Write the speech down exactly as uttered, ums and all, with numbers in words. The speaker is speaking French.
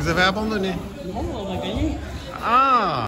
Vous avez abandonné? Non, on a gagné. Ah!